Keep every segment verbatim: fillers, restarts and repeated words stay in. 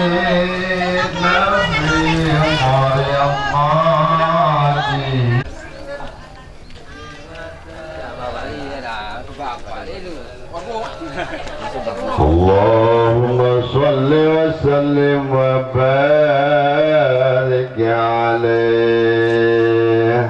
Allahumma salli wa sallim wa barik alaih.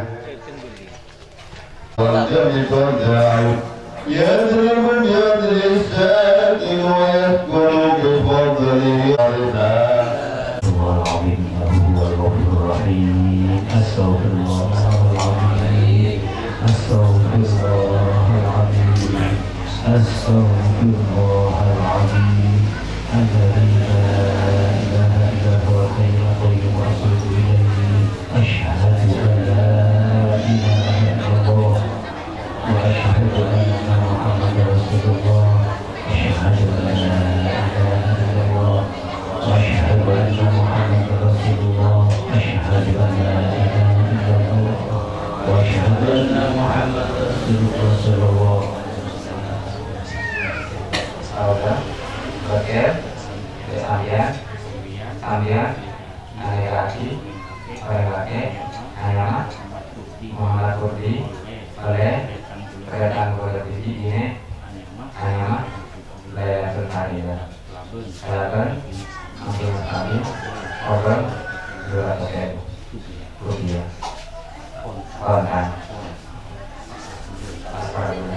يضرب بيد الساكن ويذكر بفضله الله العظيم هو الغفور الرحيم. استغفر الله العظيم استغفر الله العظيم استغفر الله العظيم الذي لا اله الا هو الحي القيوم واتوب اليه. اشهد ان لا اله الا الله واشهد ان محمدا رسول الله. اشهد ان لا اله الا الله واشهد ان محمدا رسول الله. اشهد ان لا اله الا الله واشهد ان محمدا رسول الله. Saudara, Bakir, Sambian, Sambian, Nayaki, Orelake, Ayamat, Muhammad Kurdi, oleh Keretan Kurdi ini, Ayamat, Layasan Harida, Layasan, Masing sekali, Organ, dua ratus ribu rupiah, kontan, aspar dulu.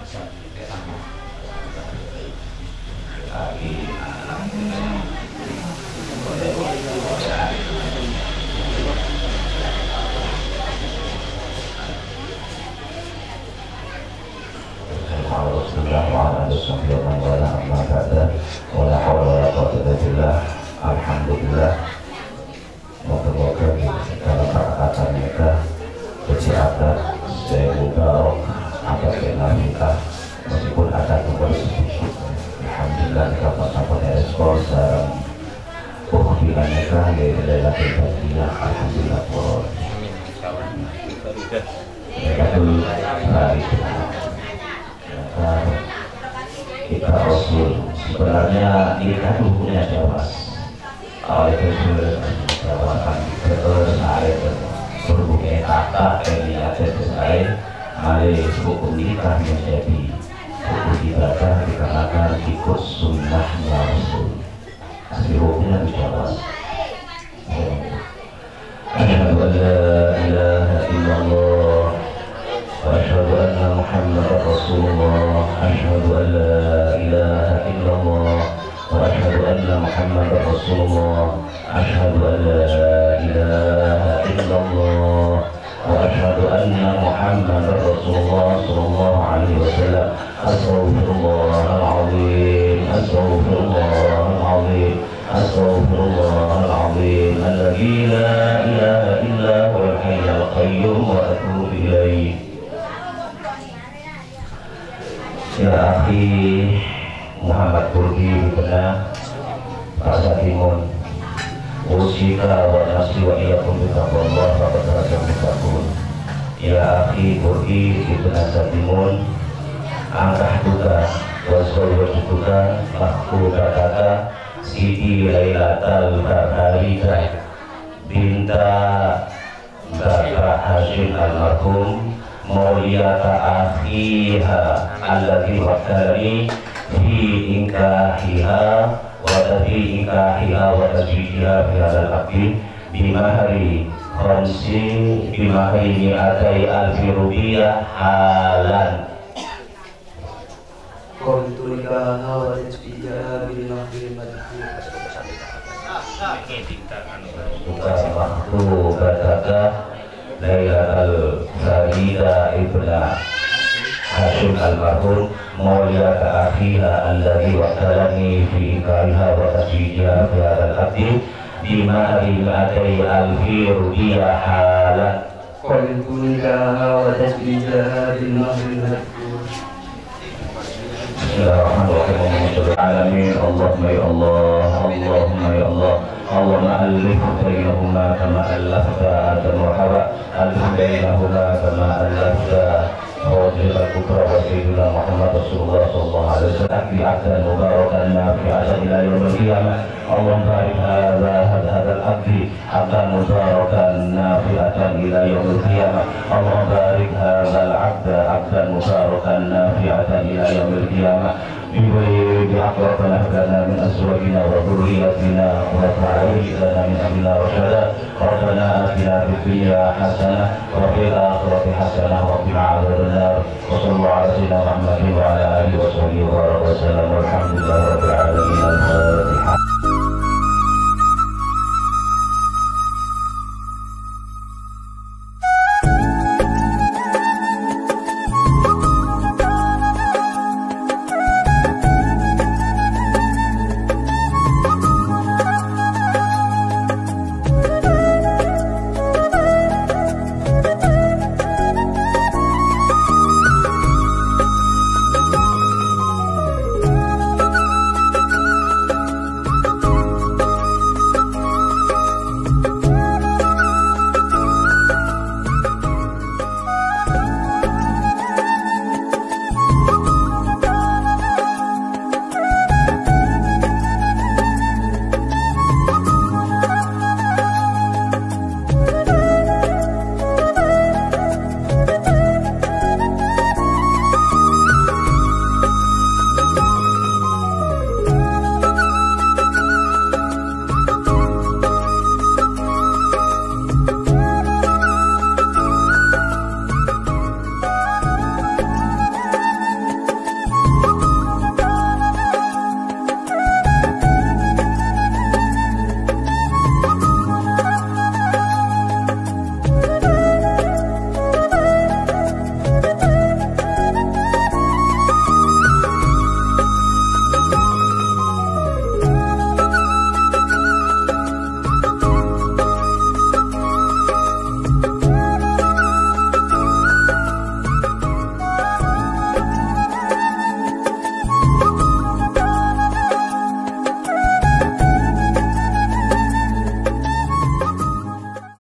Alhamdulillah, moga-moga dalam perkataan mereka bersiadat semoga ada dinamika meskipun ada kembali sedikit. Alhamdulillah dapat respon dan penghilangan mereka yaitu dalam pribadinya. Alhamdulillah por mereka dulu hari kita Rasul sebenarnya kita hukumnya jawab oleh Rasul jawaban terus hari berhubungan kata yang ada sesuai oleh hukum nikah menjadi hukum ibadah dikarenakan ikut sunnahnya Rasul. Asli hukumnya dijawab. Asyhadu an la ilaha illallah wa asyhadu anna Muhammadar Rasulullah. Asyhadu an la ilaha illallah wa asyhadu anna Muhammadar Rasulullah. Asyhadu an la ilaha illallah wa asyhadu anna Muhammadar Rasulullah sallallahu alaihi wasallam. Astaghfirullahal azim astaghfirullahal azim astaghfirullahal azim alladzi la ilaha illa huwal hayyul qayyum wa atubu ilaih. Ya akhi Muhammad Kurdi benar Pak Timun usika wa nafsi wa iyyakum bittaqwallah faqad rajam bittaqun. Ya akhi Kurdi benar Timun angkah duka waswal duka aku kata Siti Lailatul Barharika binta Bapak Hashim almarhum Mauliyata akhiha alladhi wakali fi inkahiha wa tafi inkahiha wa tasbihiha fi hadal abdi bimahari khamsi bimahari mi'atai alfi rupiah halan. Qultu likaha wa tasbihiha bil mahri madhur buka waktu bataka Lailatul Farida ibna Hashim almarhum Mauliyata akhiha alladhi waqtalani fi ikariha wa tasbihiha fi hadal abdi bimahri mi'atai alfi rupiah halan. Qultu likaha wa tasbihiha bil mahri madhur. Bismillahirrahmanirrahim. Alamin. Allahumma ya Allah, Allahumma ya Allah, Allahumma alif bainahuma kama allafta Adam wa Hawa alif bainahuma kama allafta ووجه الكفر وسيدنا محمد رسول الله صلى الله عليه وسلم أكل عبدا مباركا نافعا إلى يوم القيامة اللهم بارك هذا هذا العبد عبدا مباركا نافعا إلى يوم القيامة اللهم بارك هذا العبد عبدا مباركا نافعا إلى يوم القيامة بحق ربنا هب لنا من أزواجنا وذرياتنا قرة أعين لنا من أمرنا رشدا ربنا آتنا في الدنيا حسنة وفي الآخرة حسنة وقنا عذاب النار وصلى الله على سيدنا محمد وعلى آله وصحبه وسلم والحمد لله رب العالمين. الفاتحة.